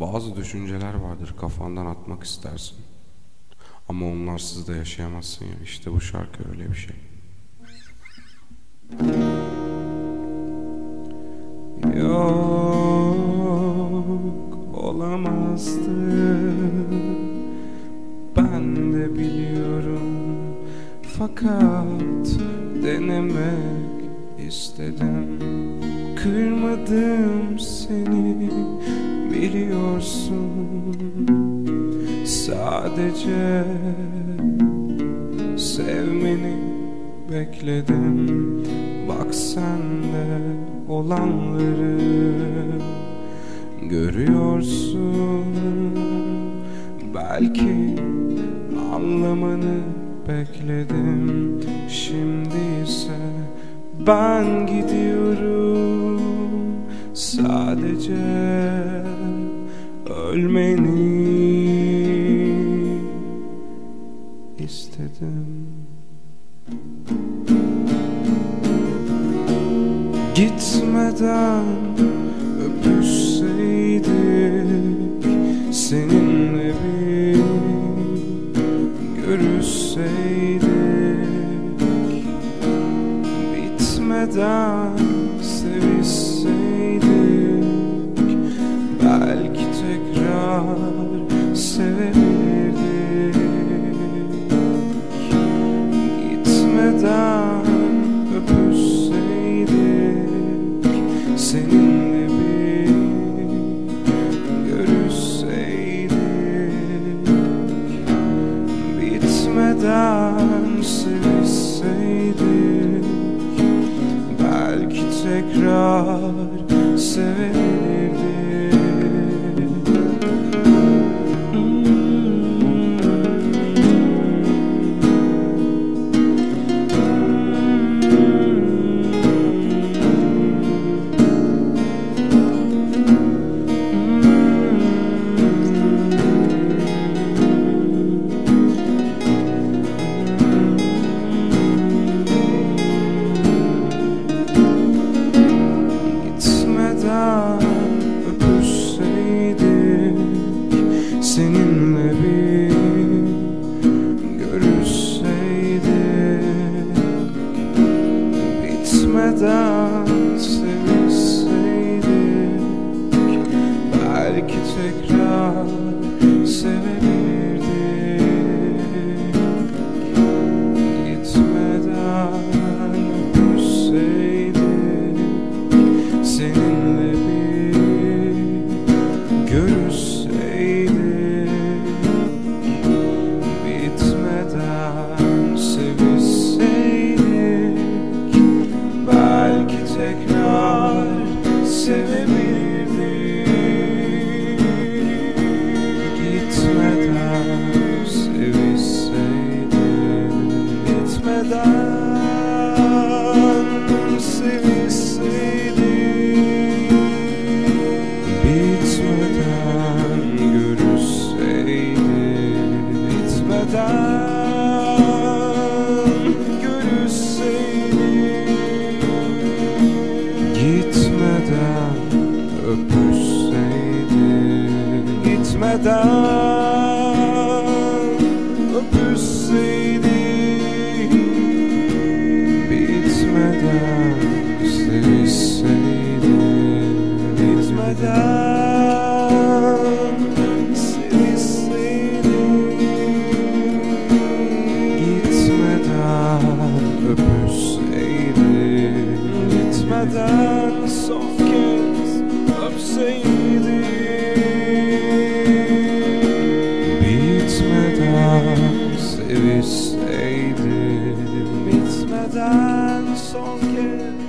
Bazı düşünceler vardır, kafandan atmak istersin ama onlarsız da yaşayamazsın ya. İşte bu şarkı öyle bir şey. Yok, olamazdı, ben de biliyorum, fakat denemek istedim. Kırmadım seni, biliyorsun. Sadece sevmeni bekledim. Bak sen de olanları görüyorsun. Belki anlamanı bekledim. Şimdi ise ben gidiyorum. Sadece ölmeni istedim. Gitmeden öpüşseydik, seninle bir görüşseydik, bitmeden sevişseydik, belki tekrar sevebilirdik. Gitmeden öpüşseydik, seninle bir görüşseydik, bitmeden sevişseydik, belki tekrar sevebilirdik. Öpüşseydik, seninle bir görüşseydik, bitmeden sevişseydik, belki tekrar sevebilirdik. Gitmeden öpüşseydik, seninle görüşseydik, bitmeden sevişseydik, belki tekrar sevebilirdik. Gitmeden sevişseydik, bitmeden sevişseydik, bitmeden görüşseydik, bitmeden görüşseydik, gitmeden öpüşseydik, gitmeden öpüşseydik, bitmeden sevişseydik, bitmeden sevişseydik, gitmeden öpüşseydik, gitmeden son kez öpseydik, bitmeden sevişseydik, bitmeden son kez